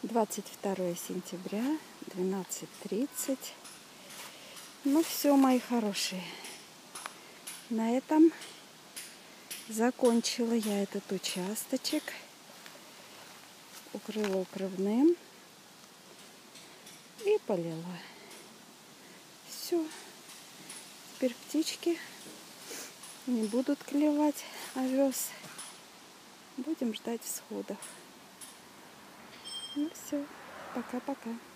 22 сентября, 12:30. Ну все, мои хорошие. На этом закончила я этот участочек. Укрыла укрывным и полила. Все. Теперь птички не будут клевать овес. Будем ждать всходов. Ну все, пока-пока.